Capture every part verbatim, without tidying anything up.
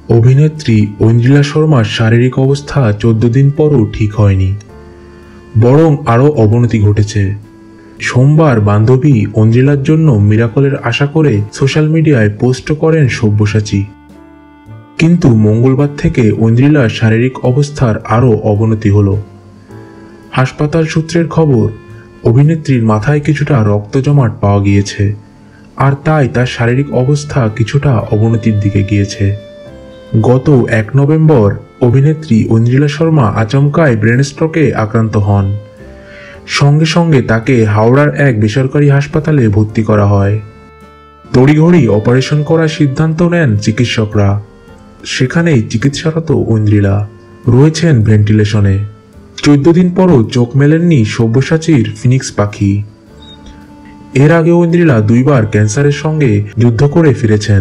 অভিনেত্রী ঐন্দ্রিলা শর্মার শারীরিক অবস্থা চোদ্দ দিন পরও ঠিক হয়নি, বরং আরও অবনতি ঘটেছে। সোমবার বান্ধবী ঐন্দ্রিলার জন্য মিরাকলের আশা করে সোশ্যাল মিডিয়ায় পোস্ট করেন সব্যসাচী। কিন্তু মঙ্গলবার থেকে ঐন্দ্রিলার শারীরিক অবস্থার আরও অবনতি হলো। হাসপাতাল সূত্রের খবর, অভিনেত্রীর মাথায় কিছুটা রক্ত জমাট পাওয়া গিয়েছে, আর তাই তার শারীরিক অবস্থা কিছুটা অবনতির দিকে গিয়েছে। গত এক নভেম্বর অভিনেত্রী ঐন্দ্রিলা শর্মা আচমকায় ব্রেন স্ট্রোকে আক্রান্ত হন। সঙ্গে সঙ্গে তাকে হাওড়ার এক বেসরকারি হাসপাতালে ভর্তি করা হয়। তড়িঘড়ি অপারেশন করার সিদ্ধান্ত নেন চিকিৎসকরা। সেখানেই চিকিৎসারত ঐন্দ্রিলা রয়েছেন ভেন্টিলেশনে। চোদ্দ দিন পরও চোখ মেলেননি সব্যসাচীর ফিনিক্স পাখি। এর আগে ঐন্দ্রিলা দুইবার ক্যান্সারের সঙ্গে যুদ্ধ করে ফিরেছেন।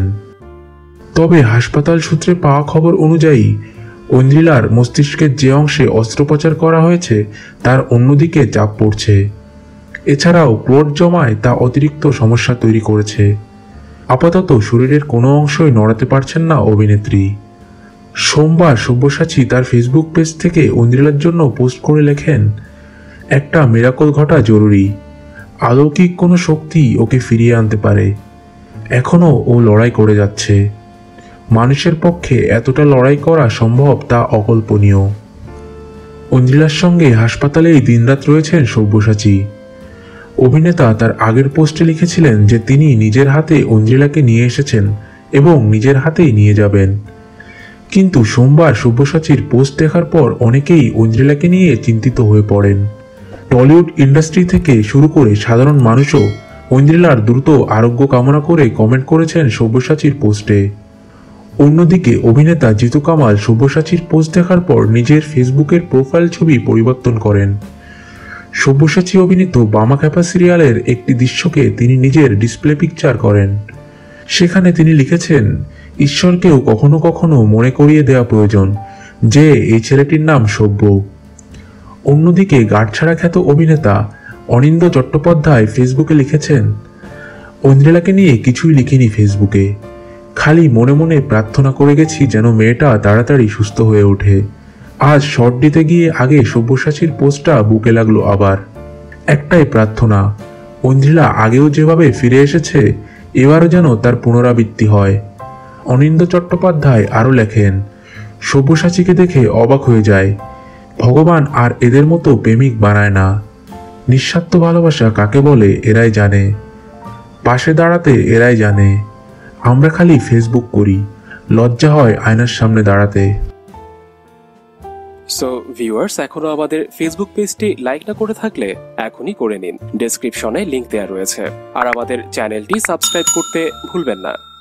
তবে হাসপাতাল সূত্রে পাওয়া খবর অনুযায়ী ঐন্দ্রিলার মস্তিষ্কের যে অংশে অস্ত্রোপচার করা হয়েছে তার অন্যদিকে চাপ পড়ছে। এছাড়াও ক্লোট জমায় তা অতিরিক্ত সমস্যা তৈরি করেছে। আপাতত শরীরের কোনো অংশই নড়াতে পারছেন না অভিনেত্রী। সোমবার সব্যসাচী তার ফেসবুক পেজ থেকে ঐন্দ্রিলার জন্য পোস্ট করে লেখেন, একটা মিরাকল ঘটা জরুরি। অলৌকিক কোনো শক্তি ওকে ফিরিয়ে আনতে পারে। এখনও ও লড়াই করে যাচ্ছে। মানুষের পক্ষে এতটা লড়াই করা সম্ভব তা অকল্পনীয়। ঐন্দ্রিলার সঙ্গে হাসপাতালেই দিনরাত রয়েছেন সব্যসাচী। অভিনেতা তার আগের পোস্টে লিখেছিলেন যে তিনি নিজের হাতে ঐন্দ্রিলাকে নিয়ে এসেছেন এবং নিজের হাতেই নিয়ে যাবেন। কিন্তু সোমবার সব্যসাচীর পোস্ট দেখার পর অনেকেই ঐন্দ্রিলাকে নিয়ে চিন্তিত হয়ে পড়েন। টলিউড ইন্ডাস্ট্রি থেকে শুরু করে সাধারণ মানুষও ঐন্দ্রিলার দ্রুত আরোগ্য কামনা করে কমেন্ট করেছেন সব্যসাচীর পোস্টে। অন্যদিকে অভিনেতা জিতু কামাল সব্যসাচীর পোস্ট দেখার পর নিজের ফেসবুকের প্রোফাইল ছবি পরিবর্তন করেন। সব্যসাচী অভিনীত বামাখ্যাপা সিরিয়ালের একটি দৃশ্যকে তিনি নিজের ডিসপ্লে পিকচার করেন। সেখানে তিনি লিখেছেন, ঈশ্বরকেও কখনো কখনো মনে করিয়ে দেওয়া প্রয়োজন যে এই ছেলেটির নাম সব্য। অন্যদিকে গাঁটছাড়া খ্যাত অভিনেতা অনিন্দ্য চট্টোপাধ্যায় ফেসবুকে লিখেছেন, ঐন্দ্রিলাকে নিয়ে কিছুই লিখিনি ফেসবুকে, খালি মনে মনে প্রার্থনা করে গেছি যেন মেয়েটা তাড়াতাড়ি সুস্থ হয়ে ওঠে। আজ শর্ট দিতে গিয়ে আগে সব্যসাচীর পোস্টটা বুকে লাগলো আবার। একটাই প্রার্থনা, ঐন্দ্রিলা আগেও যেভাবে ফিরে এসেছে এবারও যেন তার পুনরাবৃত্তি হয়। অনিন্দ্য চট্টোপাধ্যায় আরও লেখেন, সব্যসাচীকে দেখে অবাক হয়ে যায়। ভগবান আর এদের মতো প্রেমিক বানায় না। নিঃস্বার্থ ভালোবাসা কাকে বলে এরাই জানে, পাশে দাঁড়াতে এরাই জানে। আমরা খালি ফেসবুক করি, লজ্জা হয় আয়নার সামনে দাঁড়াতে। সো ভিউয়ার্স, এখনো আমাদের ফেসবুক পেজটি লাইক না করে থাকলে এখনই করে নিন। ডেসক্রিপশনে লিংক দেওয়া রয়েছে। আর আমাদের চ্যানেলটি সাবস্ক্রাইব করতে ভুলবেন না।